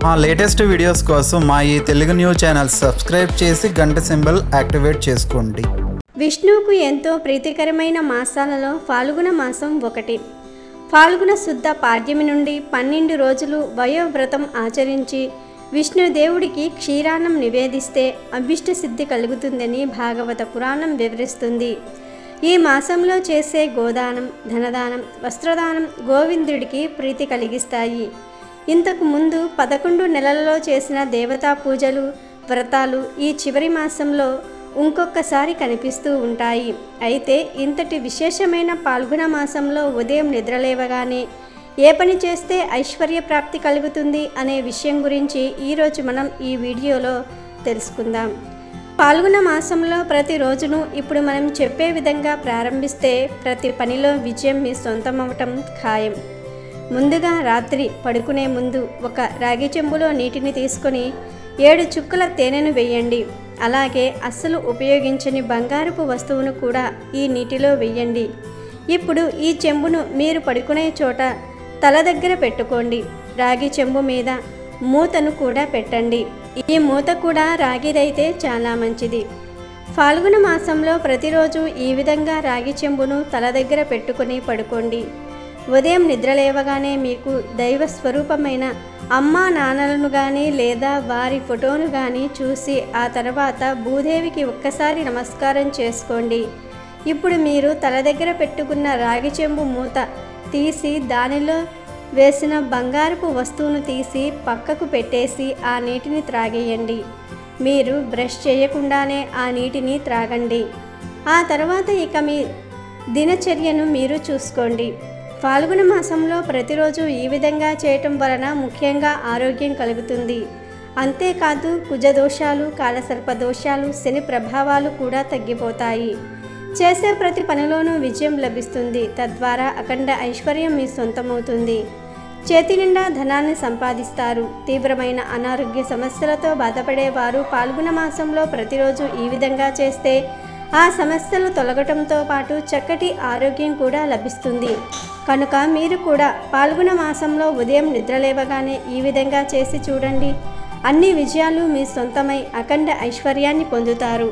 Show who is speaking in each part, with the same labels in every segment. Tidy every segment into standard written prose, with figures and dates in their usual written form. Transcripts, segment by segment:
Speaker 1: మా latest videos కోసం మా ఈ తెలుగు న్యూస్ ఛానల్ సబ్స్క్రైబ్ చేసి గంట సింబల్ యాక్టివేట్ చేసుకోండి.
Speaker 2: విష్ణువుకు ఎంతో ప్రీతికరమైన మాసాలలో ఫాల్గుణ మాసం ఒకటి. ఫాల్గుణ శుద్ధ పాడ్యమి నుండి 12 రోజులు వయోవ్రతం ఆచరించి విష్ణుదేవుడికి క్షీరాన్నం నివేదిస్తే అభిష్ట సిద్ధి కలుగుతుందని భాగవత పురాణం వివరిస్తుంది. ఈ మాసంలో చేసే గోదానం, ధనదానం, వస్త్రదానం గోవిందుడికి ప్రీతి కలిగిస్తాయి. ఇంతకు ముందు 11 నెలలలో చేసిన దేవతా పూజలు, వ్రతాలు ఈ చివరి మాసంలో ఇంకొకసారి కనిపిస్తూ ఉంటాయి. అయితే ఇంతటి విశేషమైన పాల్గొన మాసంలో ఉదయం నిద్రలేవగానే ఏ పని చేస్తే ఐశ్వర్య ప్రాప్తి కలుగుతుంది అనే విషయం గురించి ఈరోజు మనం ఈ వీడియోలో తెలుసుకుందాం. పాల్గొన మాసంలో ప్రతిరోజును ఇప్పుడు మనం చెప్పే విధంగా ప్రారంభిస్తే ప్రతి పనిలో విజయం మీ సొంతమవటం ఖాయం. ముందుగా రాత్రి పడుకునే ముందు ఒక రాగి చెంబులో నీటిని తీసుకొని 7 చుక్కల తేనెను వేయండి. అలాగే అస్సలు ఉపయోగించని బంగారపు వస్తువును కూడా ఈ నీటిలో వేయండి. ఇప్పుడు ఈ చెంబును మీరు పడుకునే చోట తల దగ్గర పెట్టుకోండి. రాగి చెంబు మీద మూతను కూడా పెట్టండి. ఈ మూత కూడా రాగిదైతే చాలా మంచిది. ఫాల్గుణ మాసంలో ప్రతిరోజు ఈ విధంగా రాగి చెంబును తల దగ్గర పెట్టుకొని పడుకోండి. ఉదయం నిద్రలేవగానే మీకు దైవ స్వరూపమైన అమ్మా నాన్నలను కానీ లేదా వారి ఫోటోను కానీ చూసి ఆ తర్వాత భూదేవికి ఒక్కసారి నమస్కారం చేసుకోండి. ఇప్పుడు మీరు తల దగ్గర పెట్టుకున్న రాగి చెంబు మూత తీసి దానిలో వేసిన బంగారపు వస్తువును తీసి పక్కకు పెట్టేసి ఆ నీటిని త్రాగేయండి. మీరు బ్రష్ చేయకుండానే ఆ నీటిని త్రాగండి. ఆ తర్వాత ఇక మీ దినచర్యను మీరు చూసుకోండి. ఫాల్గుణ మాసంలో ప్రతిరోజు ఈ విధంగా చేయటం వలన ముఖ్యంగా ఆరోగ్యం కలుగుతుంది. అంతేకాదు కుజదోషాలు, కాలసర్పదోషాలు, శని ప్రభావాలు కూడా తగ్గిపోతాయి. చేసే ప్రతి పనిలోనూ విజయం లభిస్తుంది. తద్వారా అఖండ ఐశ్వర్యం మీ సొంతమవుతుంది. చేతి నిండా ధనాన్ని సంపాదిస్తారు. తీవ్రమైన అనారోగ్య సమస్యలతో బాధపడేవారు పాల్గొన మాసంలో ప్రతిరోజు ఈ విధంగా చేస్తే ఆ సమస్యలు తొలగటంతో పాటు చక్కటి ఆరోగ్యం కూడా లభిస్తుంది. కనుక మీరు కూడా పాల్గొన మాసంలో ఉదయం నిద్రలేవగానే ఈ విధంగా చేసి చూడండి. అన్ని విజయాలు మీ సొంతమై అఖండ ఐశ్వర్యాన్ని పొందుతారు.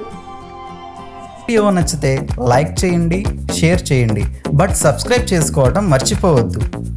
Speaker 1: వీడియో నచ్చితే లైక్ చేయండి, షేర్ చేయండి, బట్ సబ్స్క్రైబ్ చేసుకోవడం మర్చిపోవద్దు.